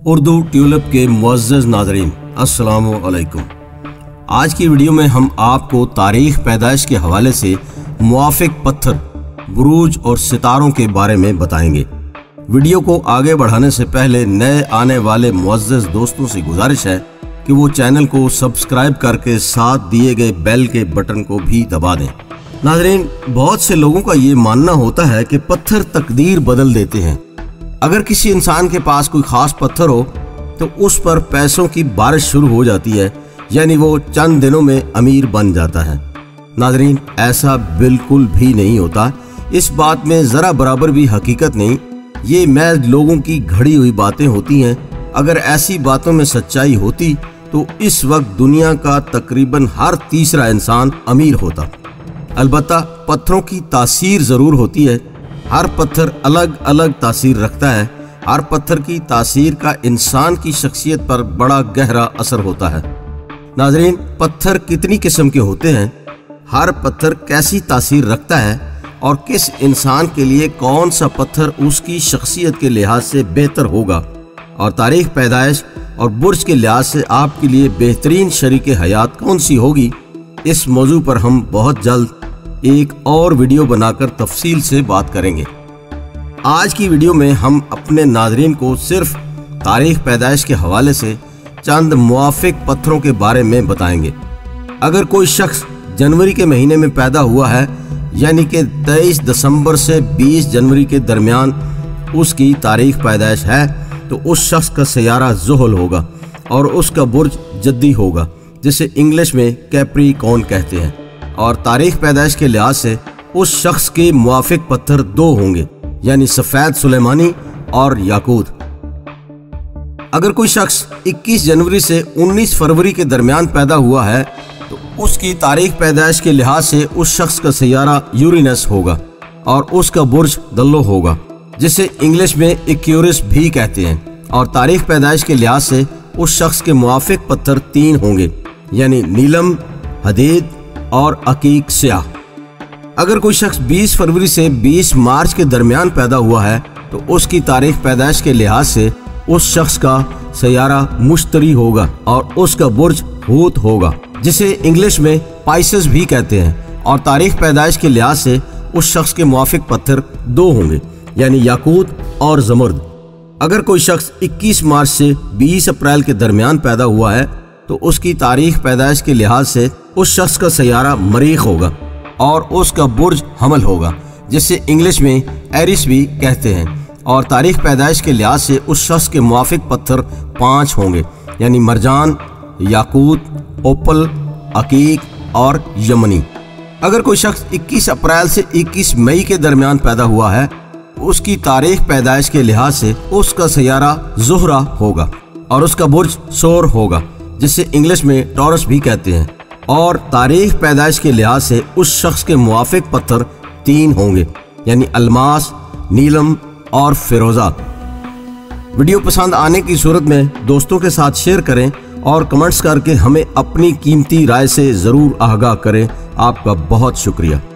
Urdu tulip के मुअज़्ज़ज़ नाज़रीन, अस्सलामु अलैकुम। आज की वीडियो में हम आपको तारीख़ पैदाइश के हवाले से मुवाफ़िक़ पत्थर, बुरूज और सितारों के बारे में बताएंगे। वीडियो को आगे बढ़ाने से पहले नए आने वाले मुअज़्ज़ज़ दोस्तों से गुजारिश है कि वो चैनल को सब्सक्राइब करके साथ दिए गए बेल के बटन को भी दबा दें। नाज़रीन, बहुत से लोगों का ये मानना होता है कि पत्थर तकदीर बदल देते हैं। अगर किसी इंसान के पास कोई ख़ास पत्थर हो तो उस पर पैसों की बारिश शुरू हो जाती है, यानी वो चंद दिनों में अमीर बन जाता है। नाज़रीन, ऐसा बिल्कुल भी नहीं होता। इस बात में ज़रा बराबर भी हकीकत नहीं। ये महज लोगों की घड़ी हुई बातें होती हैं। अगर ऐसी बातों में सच्चाई होती तो इस वक्त दुनिया का तकरीबन हर तीसरा इंसान अमीर होता। अलबत्ता पत्थरों की तासीर ज़रूर होती है। हर पत्थर अलग अलग तासीर रखता है। हर पत्थर की तासीर का इंसान की शख्सियत पर बड़ा गहरा असर होता है। नाज़रीन, पत्थर कितनी किस्म के होते हैं, हर पत्थर कैसी तासीर रखता है और किस इंसान के लिए कौन सा पत्थर उसकी शख्सियत के लिहाज से बेहतर होगा और तारीख़ पैदाइश और बुर्ज के लिहाज से आपके लिए बेहतरीन शरीक हयात कौन सी होगी, इस मौजू पर हम बहुत जल्द एक और वीडियो बनाकर तफसील से बात करेंगे। आज की वीडियो में हम अपने नाज़रीन को सिर्फ तारीख़ पैदाइश के हवाले से चंद मुवाफ़िक़ पत्थरों के बारे में बताएंगे। अगर कोई शख्स जनवरी के महीने में पैदा हुआ है, यानी कि 23 दिसंबर से 20 जनवरी के दरमियान उसकी तारीख़ पैदाइश है, तो उस शख्स का सयारा ज़ुहल होगा और उसका बुर्ज जद्दी होगा, जिसे इंग्लिश में कैप्रिकॉर्न कहते हैं। और तारीख़ पैदाइश के लिहाज से उस शख्स के मुवाफ़िक़ पत्थर दो होंगे, यानी सफ़ेद सुलेमानी और याकूत। अगर कोई शख्स 21 जनवरी से 19 फरवरी के दरमियान पैदा हुआ है तो उसकी तारीख़ पैदाइश के लिहाज से उस शख्स का सयारा यूरेनस होगा और उसका बुर्ज दल्लो होगा, जिसे इंग्लिश में एक्यूरिस भी कहते हैं। और तारीख़ पैदाइश के लिहाज से उस शख्स के मुवाफ़िक़ पत्थर तीन होंगे, यानी नीलम, हदीद और अकीक स्याह। अगर कोई शख्स 20 फरवरी से 20 मार्च के दरमियान पैदा हुआ है तो उसकी तारीख़ पैदाइश के लिहाज से उस शख्स का सयारा मुश्तरी होगा और उसका बुर्ज हूत होगा, जिसे इंग्लिश में पाइसेस भी कहते हैं। और तारीख़ पैदाइश के लिहाज से उस शख्स के मुवाफ़िक़ पत्थर दो होंगे, यानी याकूत और ज़मर्द। अगर कोई शख्स 21 मार्च से 20 अप्रैल के दरमियान पैदा हुआ है तो उसकी तारीख़ पैदाइश के लिहाज से उस शख्स का सयारा मरीख होगा और उसका बुर्ज हमल होगा, जिसे इंग्लिश में एरिस भी कहते हैं। और तारीख़ पैदाइश के लिहाज से उस शख्स के मुवाफ़िक़ पत्थर 5 होंगे, यानी मरजान, याकूत, ओपल, अकीक और यमनी। अगर कोई शख्स 21 अप्रैल से 21 मई के दरमियान पैदा हुआ है उसकी तारीख़ पैदाइश के लिहाज से उसका सयारा ज़ुहरा होगा और उसका बुर्ज सोर होगा, जिसे इंग्लिश में टॉरस भी कहते हैं। और तारीख़ पैदाइश के लिहाज से उस शख्स के मुवाफ़िक़ पत्थर 3 होंगे, यानी अलमास, नीलम और फिरोज़ा। वीडियो पसंद आने की सूरत में दोस्तों के साथ शेयर करें और कमेंट्स करके हमें अपनी कीमती राय से ज़रूर आगाह करें। आपका बहुत शुक्रिया।